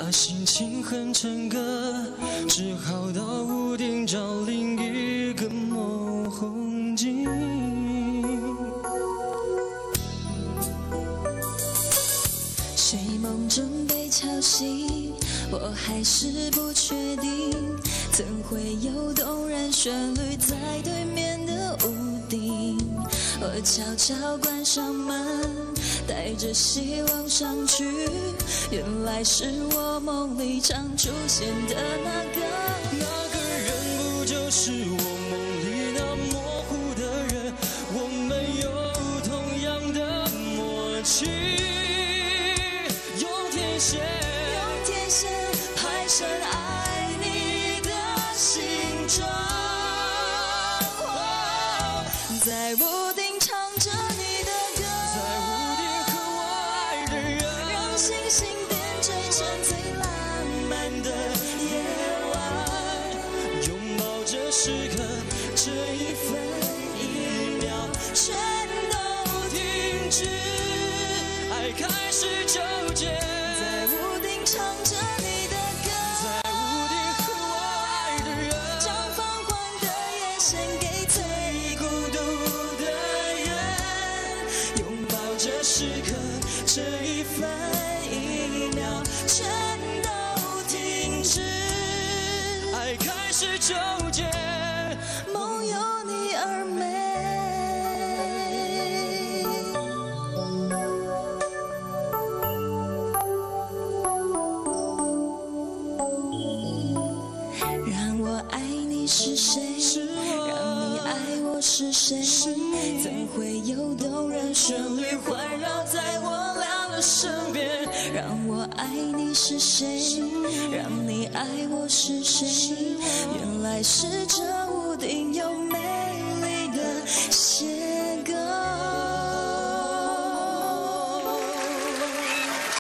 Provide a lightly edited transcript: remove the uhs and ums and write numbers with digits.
把心情哼成歌，只好到屋顶找另一个梦境。 睡梦中被敲醒，我还是不确定，怎会有动人旋律在对面的屋顶？我悄悄关上门，带着希望上去，原来是我梦里常出现的那个人，不就是我梦里那模糊的人？我们有同样的默契，用天线排成爱你的形状，在屋顶唱着你的歌， 在屋顶和我爱的人， 让星星点缀成最浪漫的夜晚， 拥抱这时刻，这一分一秒全都停止， 爱开始纠结， 在屋顶唱着你的歌， 在屋顶和我爱的人， 将泛黄的夜献给最孤独的人， 拥抱这时刻，这一分一秒全都停止， 爱开始纠结， 梦有你而美。让我爱你是谁？让你爱我是谁？怎会有动人旋律环绕在我俩的身边？让我爱你是谁？让你爱我是谁？原来是这屋顶有美丽的